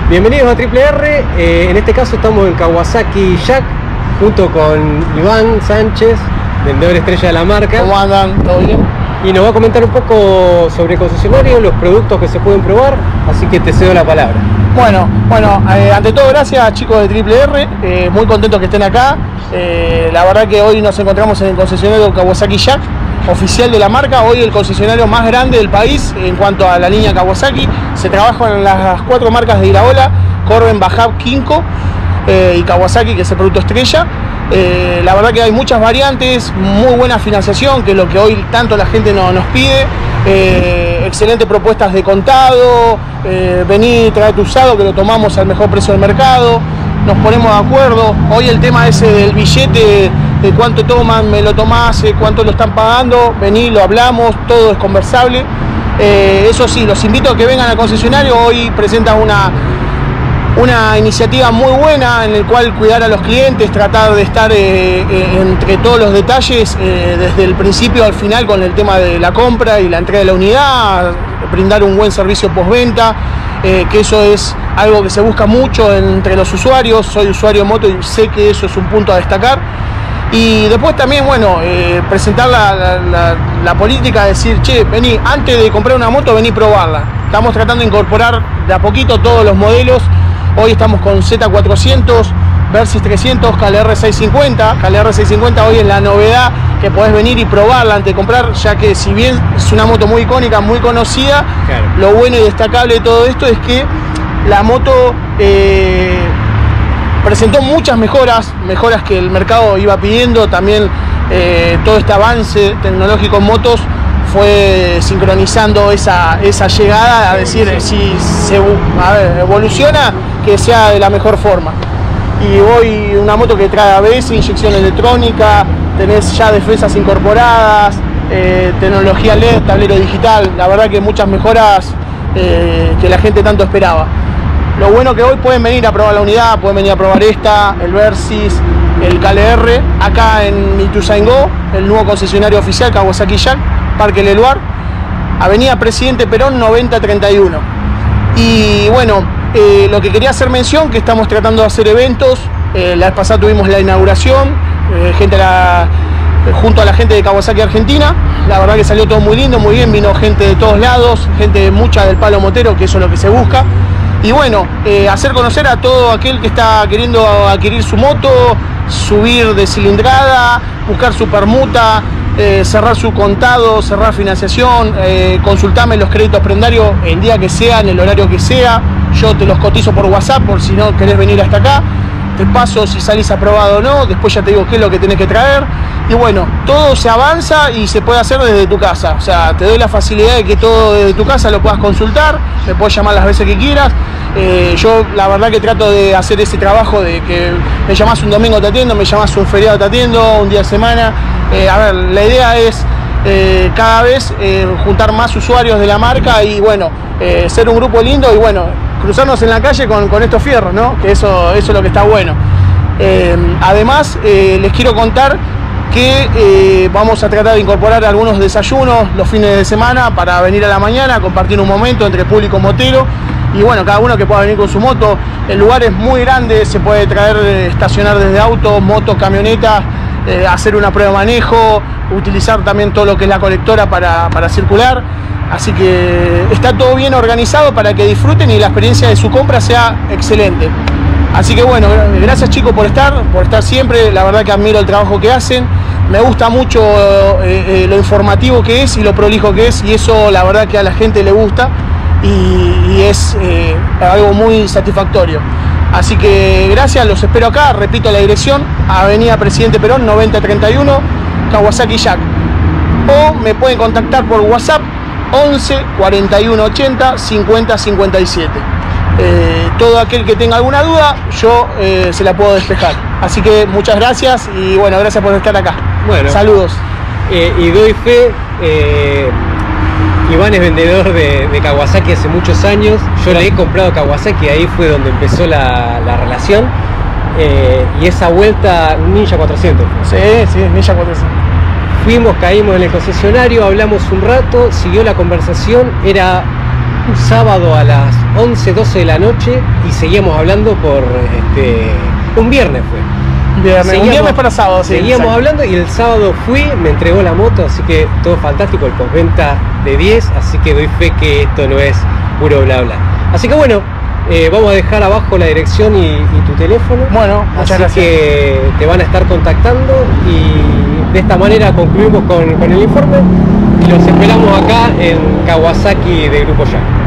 Bienvenidos a Triple R. En este caso estamos en Kawasaki Jack junto con Iván Sánchez, vendedor estrella de la marca. ¿Cómo andan? ¿Todo bien? Y nos va a comentar un poco sobre el concesionario, los productos que se pueden probar, así que te cedo la palabra. Bueno, ante todo gracias chicos de Triple R, muy contentos que estén acá. La verdad que hoy nos encontramos en el concesionario Kawasaki Jack, oficial de la marca, hoy el concesionario más grande del país en cuanto a la línea Kawasaki. Se trabaja en las 4 marcas de Iraola, Corben, Bajab, Kinko y Kawasaki, que es el producto estrella. La verdad que hay muchas variantes, muy buena financiación, que es lo que hoy tanto la gente nos pide. Excelentes propuestas de contado, vení, trae tu usado que lo tomamos al mejor precio del mercado, nos ponemos de acuerdo. Hoy el tema ese del billete, de cuánto toman, me lo tomás, cuánto lo están pagando, vení, lo hablamos, todo es conversable. Eso sí, los invito a que vengan al concesionario. Hoy presentan una iniciativa muy buena en el cual cuidar a los clientes, tratar de estar entre todos los detalles, desde el principio al final con el tema de la compra y la entrega de la unidad, brindar un buen servicio postventa, que eso es algo que se busca mucho entre los usuarios. Soy usuario de moto y sé que eso es un punto a destacar. Y después también, presentar la política, decir, che, vení, antes de comprar una moto, vení probarla. Estamos tratando de incorporar de a poquito todos los modelos. Hoy estamos con Z400, Versys 300, KLR 650. KLR 650 hoy es la novedad, que podés venir y probarla antes de comprar, ya que si bien es una moto muy icónica, muy conocida, claro, lo bueno y destacable de todo esto es que la moto presentó muchas mejoras que el mercado iba pidiendo. También todo este avance tecnológico en motos fue sincronizando esa llegada, a decir, si se evoluciona, que sea de la mejor forma. Y hoy una moto que trae ABS, inyección electrónica, tenés ya defensas incorporadas, tecnología LED, tablero digital, la verdad que muchas mejoras que la gente tanto esperaba. Lo bueno que hoy pueden venir a probar la unidad, pueden venir a probar esta, el Versys, el KLR, acá en Ituzaingó, el nuevo concesionario oficial Kawasaki Jack, Parque Leluar, Avenida Presidente Perón 9031. Y lo que quería hacer mención, que estamos tratando de hacer eventos. La vez pasada tuvimos la inauguración, junto a la gente de Kawasaki Argentina. La verdad que salió todo muy lindo, muy bien, vino gente de todos lados, gente mucha del palo motero, que eso es lo que se busca. Y hacer conocer a todo aquel que está queriendo adquirir su moto, subir de cilindrada, buscar su permuta, cerrar su contado, cerrar financiación, consultarme los créditos prendarios el día que sea, en el horario que sea. Yo te los cotizo por WhatsApp por si no querés venir hasta acá. Te paso si salís aprobado o no, después ya te digo qué es lo que tenés que traer. Y todo se avanza y se puede hacer desde tu casa. O sea, te doy la facilidad de que todo desde tu casa lo puedas consultar, me puedes llamar las veces que quieras. Yo la verdad que trato de hacer ese trabajo de que me llamás un domingo te atiendo, me llamás un feriado te atiendo, un día de semana. La idea es cada vez juntar más usuarios de la marca y ser un grupo lindo y cruzarnos en la calle con estos fierros, ¿no? Que eso es lo que está bueno. Además, les quiero contar que vamos a tratar de incorporar algunos desayunos los fines de semana para venir a la mañana, compartir un momento entre público motero y cada uno que pueda venir con su moto. El lugar es muy grande, se puede traer, estacionar desde autos, motos, camionetas, hacer una prueba de manejo, utilizar también todo lo que es la colectora para circular. Así que está todo bien organizado para que disfruten y la experiencia de su compra sea excelente. Así que gracias chicos por estar siempre. La verdad que admiro el trabajo que hacen. Me gusta mucho lo informativo que es y lo prolijo que es, y eso la verdad que a la gente le gusta y es algo muy satisfactorio. Así que gracias, los espero acá. Repito la dirección, Avenida Presidente Perón 9031, Kawasaki Jack. O me pueden contactar por WhatsApp 11 41 80 50 57. Todo aquel que tenga alguna duda, yo se la puedo despejar. Así que muchas gracias y gracias por estar acá. Saludos. Y doy fe, Iván es vendedor de Kawasaki hace muchos años. Yo le he comprado Kawasaki, ahí fue donde empezó la relación. Y esa vuelta, Ninja 400. Sí, Ninja 400. Caímos en el concesionario, hablamos un rato, siguió la conversación. Era un sábado a las 11, 12 de la noche y seguíamos hablando por un viernes fue. Un viernes para sábado, sí. Seguíamos exacto. hablando y el sábado fui, me entregó la moto, así que todo fantástico, el postventa de 10, así que doy fe que esto no es puro bla bla. Así que bueno, vamos a dejar abajo la dirección y tu teléfono. Bueno, muchas gracias. Así que te van a estar contactando y de esta manera concluimos con el informe y los esperamos acá en Kawasaki de Grupo Ya.